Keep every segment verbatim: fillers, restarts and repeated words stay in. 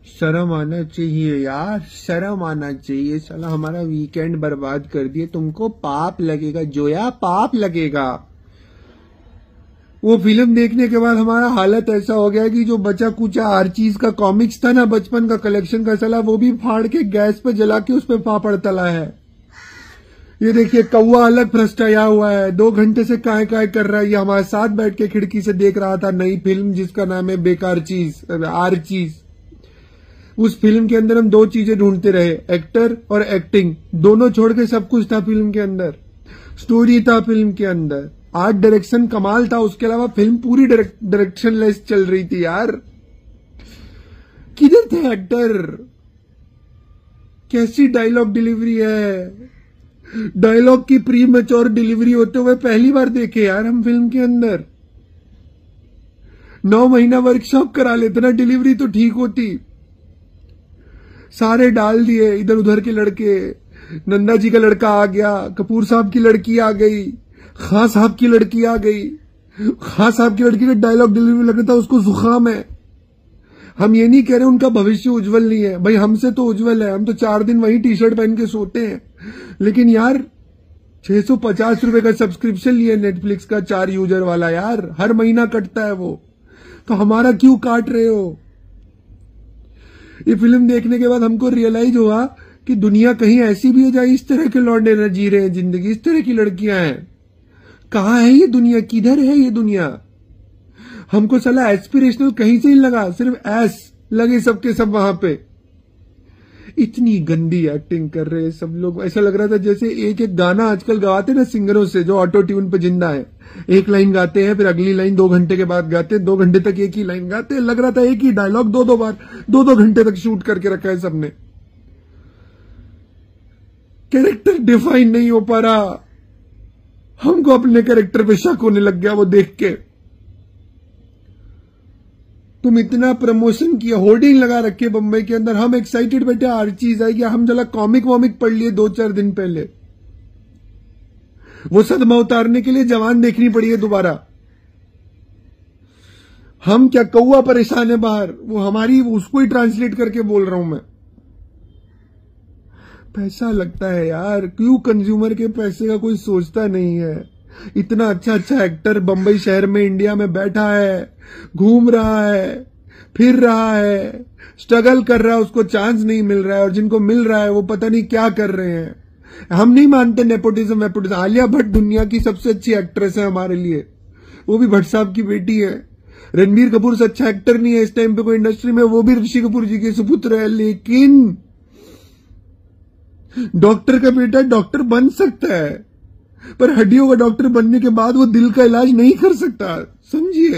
शर्म आना चाहिए यार, शर्म आना चाहिए। साला हमारा वीकेंड बर्बाद कर दिए, तुमको पाप लगेगा जोया, पाप लगेगा। वो फिल्म देखने के बाद हमारा हालत ऐसा हो गया कि जो बचा कुचा हर चीज का कॉमिक्स था ना बचपन का कलेक्शन का, साला वो भी फाड़ के गैस पे जला के उस पे पापड़ तला है। ये देखिए कौवा अलग भ्रष्टाया हुआ है, दो घंटे से काय काय कर रहा है। ये हमारे साथ बैठ के खिड़की से देख रहा था नई फिल्म जिसका नाम है बेकार चीज, आर चीज। उस फिल्म के अंदर हम दो चीजें ढूंढते रहे, एक्टर और एक्टिंग, दोनों छोड़ के सब कुछ था फिल्म के अंदर। स्टोरी था फिल्म के अंदर, आर्ट डायरेक्शन कमाल था, उसके अलावा फिल्म पूरी डायरेक्शन लेस चल रही थी यार। किधर थे एक्टर? कैसी डायलॉग डिलीवरी है, डायलॉग की प्री मैच्योर डिलीवरी होते हुए पहली बार देखे यार हम फिल्म के अंदर। नौ महीना वर्कशॉप करा लेते ना, डिलीवरी तो ठीक होती। सारे डाल दिए, इधर उधर के लड़के, नंदा जी का लड़का आ गया, कपूर साहब की लड़की आ गई, खां साहब की लड़की आ गई। खां साहब की लड़की का डायलॉग डिलीवरी लग रहा था उसको जुकाम है। हम ये नहीं कह रहे उनका भविष्य उज्जवल नहीं है, भाई हमसे तो उज्जवल है, हम तो चार दिन वही टी शर्ट पहन के सोते हैं। लेकिन यार छह सौ पचास रुपए का सब्सक्रिप्शन लिए नेटफ्लिक्स का, चार यूजर वाला, यार हर महीना कटता है वो, तो हमारा क्यों काट रहे हो? ये फिल्म देखने के बाद हमको रियलाइज हुआ कि दुनिया कहीं ऐसी भी है जहां इस तरह के लौंडे न जी रहे हैं जिंदगी, इस तरह की लड़कियां हैं। कहां है ये दुनिया, किधर है ये दुनिया? हमको साला एस्पिरेशनल कहीं से ही लगा, सिर्फ एस लगे सबके सब वहां पे। इतनी गंदी एक्टिंग कर रहे हैं सब लोग, ऐसा लग रहा था जैसे एक एक गाना आजकल गवाते ना सिंगरों से जो ऑटो ट्यून पे जिंदा है, एक लाइन गाते हैं फिर अगली लाइन दो घंटे के बाद गाते हैं, दो घंटे तक एक ही लाइन गाते हैं। लग रहा था एक ही डायलॉग दो दो बार दो दो घंटे तक शूट करके रखा है सबने। कैरेक्टर डिफाइन नहीं हो पा रहा, हमको अपने कैरेक्टर पे शक होने लग गया वो देख के। तुम इतना प्रमोशन किया, होर्डिंग लगा रखे बम्बई के अंदर, हम एक्साइटेड बैठे हर चीज आई, हम जला कॉमिक वॉमिक पढ़ लिए दो चार दिन पहले, वो सदमा उतारने के लिए जवान देखनी पड़ी है दोबारा। हम क्या कौवा परेशान है बाहर, वो हमारी उसको ही ट्रांसलेट करके बोल रहा हूं मैं। पैसा लगता है यार, क्यों कंज्यूमर के पैसे का कोई सोचता नहीं है? इतना अच्छा अच्छा एक्टर बंबई शहर में इंडिया में बैठा है, घूम रहा है, फिर रहा है, स्ट्रगल कर रहा है, उसको चांस नहीं मिल रहा है, और जिनको मिल रहा है वो पता नहीं क्या कर रहे हैं। हम नहीं मानते नेपोटिज्म वेपोटिज्म। आलिया भट्ट दुनिया की सबसे अच्छी एक्ट्रेस है हमारे लिए, वो भी भट्ट साहब की बेटी है। रणबीर कपूर से अच्छा एक्टर नहीं है इस टाइम पे कोई इंडस्ट्री में, वो भी ऋषि कपूर जी के सुपुत्र है। लेकिन डॉक्टर का बेटा डॉक्टर बन सकता है, पर हड्डियों का डॉक्टर बनने के बाद वो दिल का इलाज नहीं कर सकता, समझिए।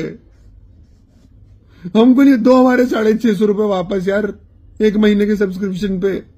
हमको नहीं, दो हमारे साढ़े छह सौ रुपए वापस यार एक महीने के सब्सक्रिप्शन पे।